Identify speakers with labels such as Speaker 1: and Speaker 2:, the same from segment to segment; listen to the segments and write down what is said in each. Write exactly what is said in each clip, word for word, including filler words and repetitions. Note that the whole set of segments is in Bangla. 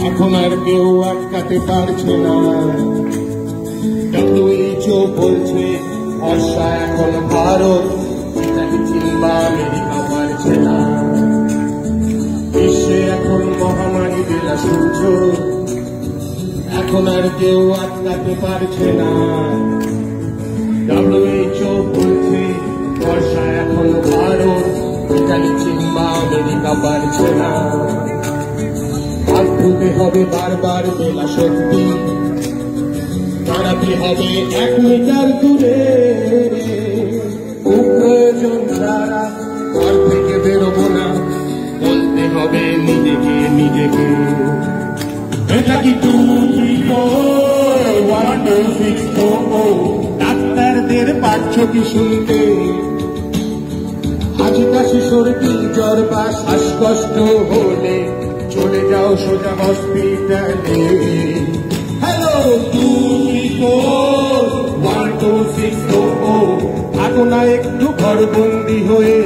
Speaker 1: এখন আর কেউ আটকাতে পারছে না। ডব্লিউএইচও বলছে বর্ষা এখন ভারত, এটাকে কিংবা আমেরিকা পারছে না। বিশ্বে এখন মহামারী বেলা সূর্য, এখন আর কেউ আটকাতে পারছে না। ডব্লিউএইচও বলছে বর্ষা এখন ভারত, এটাকে কিংবা আমেরিকা পারছে না। হাত ধুতে হবে বারবার বেলা সত্যি, দাঁড়াতে হবে এক মিটার দূরে। প্রয়োজন ছাড়া ঘর থেকে বেরোবো না, বলতে হবে নিজেকে নিজেকে। এটা কি তুমি ওয়ান টু সিক্স ডাক্তারদের পাঠ্য কি শুনতে? হাঁচি কাশি সর্দি জ্বর বা শ্বাসকষ্ট হলে চলে যাও সোজা হসপিটালে। হ্যালো তুমি ওয়ান টু সিক্স থাকো না একটু ঘরবন্দি হয়ে।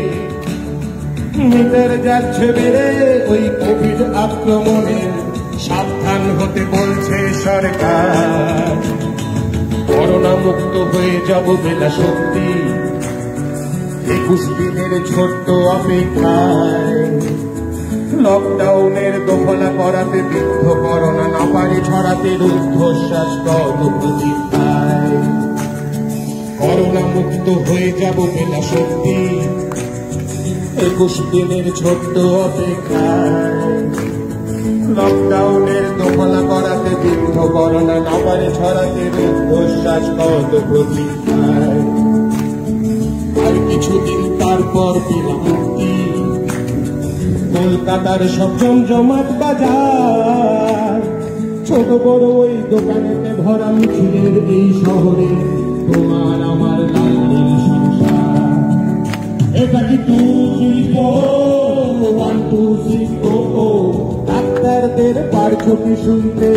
Speaker 1: মিটার যাচ্ছে বেড়ে ওই কোভিড আক্রমণে, সাবধান হতে বলছে সরকার। করোনা মুক্ত হয়ে যাব বেলা সত্যি, একুশ দিনের ছোট্ট অপেক্ষায়। লকডাউনের দোফলা করাতে বৃদ্ধ করোনা না পারে ছড়াতে রুদ্ধশ্বাস কত প্রতীক্ষায়। করোনা মুক্ত হয়ে যাব বেলা সত্যি, একুশ দিনের ছোট্ট অপেক্ষায়। লকডাউনের দোফলা করাতে বৃদ্ধ করোনা না পারে ছড়াতে রুদ্ধশ্বাস কত প্রতীক্ষায়। আর কিছুদিন তারপর পেলাম মুক্তি, কলকাতার সব জমজমাট বাজার। ছোট বড় ওই দোকানেতে ভরা মিছিলের এই শহরে তোমার আমার লালের সংসার। এটা কি তুমি ওয়ান টু সিক্স ডাক্তারদের পারছো কি শুনতে?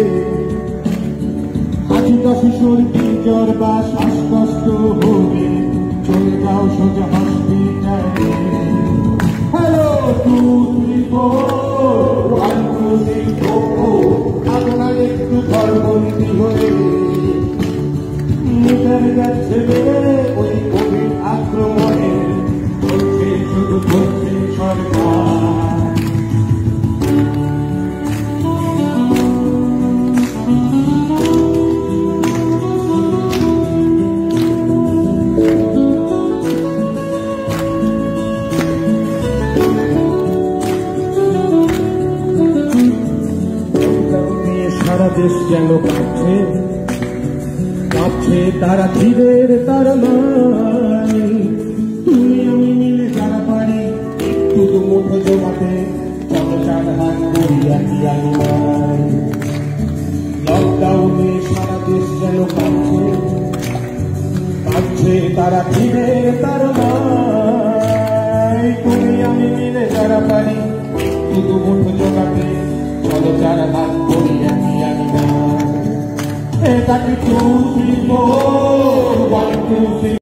Speaker 1: হাঁচি কাশি সর্দি জ্বর বা শ্বাসকষ্ট হলে চলে যাও সোজা হসপিটালে। হ্যালো তুমি ওয়ান টু সিক্স আপনার একটু ঘরবন্দি হয়ে। মিটার যাচ্ছে বেড়ে ওই কোভিড আক্রমণে, বলছে শুধু বলছে সরকার। সারা দেশ যেন কাঁপছে কাঁপছে, তারা ধীরের তার নাই। তুমি আমি মিলে যারা পারি একটু মুঠো জমাতে, চলো চার হাত করি একই আঙিনায়। লকডাউনে সারা দেশ যেন কাঁপছে কাঁপছে, তারা ধীরের তার নাই। তুমি আমি মিলে যারা পারি একটু মুঠো জমাতে, চলো চার হাত করি একই আঙিনায়। এটা কি তুমি ওয়ান টু সিক্স